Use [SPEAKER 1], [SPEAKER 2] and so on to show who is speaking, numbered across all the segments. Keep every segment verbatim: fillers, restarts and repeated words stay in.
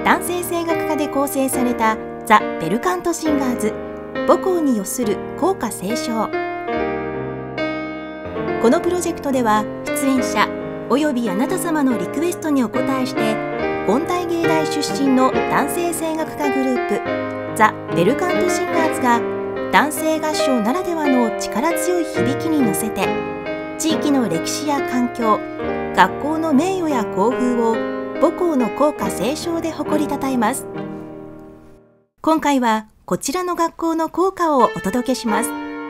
[SPEAKER 1] 男性声楽家で構成されたザ・ベルカント・シンガーズ母校に寄する校歌斉唱。このプロジェクトでは出演者およびあなた様のリクエストにお応えして音大芸大出身の男性声楽家グループザ・ベルカント・シンガーズが男性合唱ならではの力強い響きに乗せて地域の歴史や環境、学校の名誉や校風を母校の校歌斉唱で誇りたたえます。今回はこちらの学校の校歌をお届けします。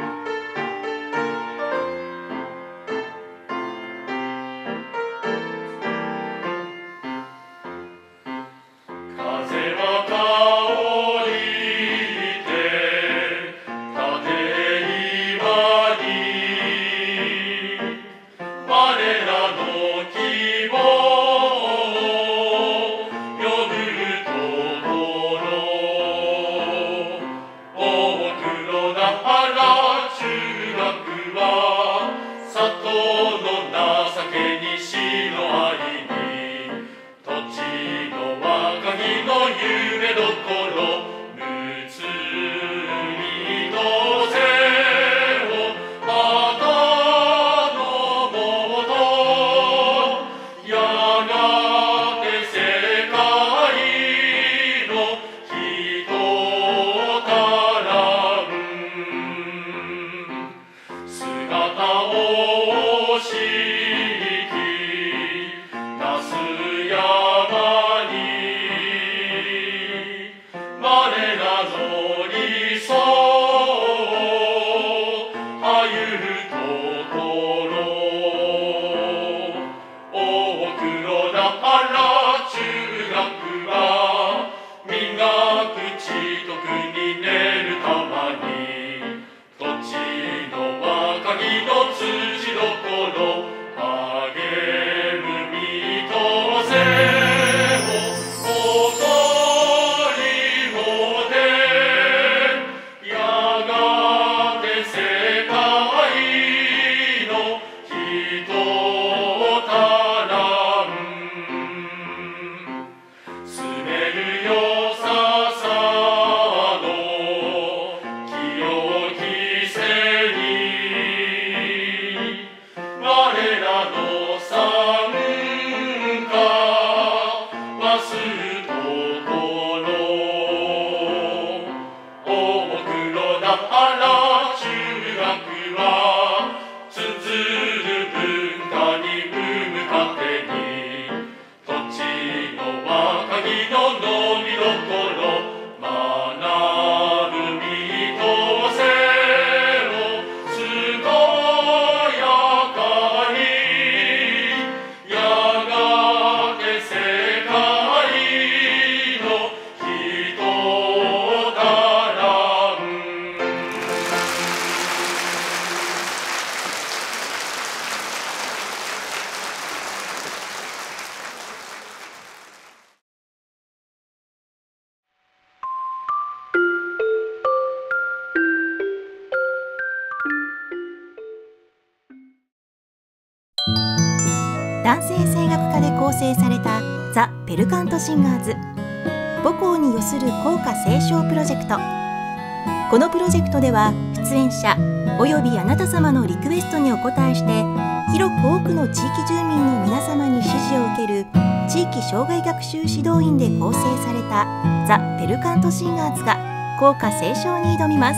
[SPEAKER 1] 男性声楽家で構成されたザ・ベルカント・シンガーズ母校に寄する校歌斉唱プロジェクト。このプロジェクトでは出演者およびあなた様のリクエストにお応えして広く多くの地域住民の皆様に支持を受ける地域障害学習指導員で構成されたザ・ベルカント・シンガーズが校歌斉唱に挑みます。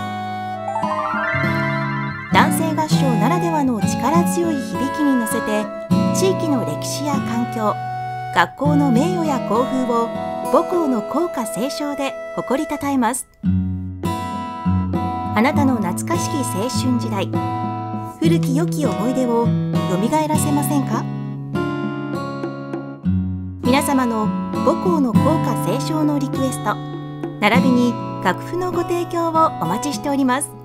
[SPEAKER 1] 男性合唱ならではの力強い響きに乗せて地域の歴史や環境、学校の名誉や校風を母校の校歌斉唱で誇りたたえます。あなたの懐かしき青春時代、古き良き思い出をよみがえらせませんか？皆様の母校の校歌斉唱のリクエスト、並びに楽譜のご提供をお待ちしております。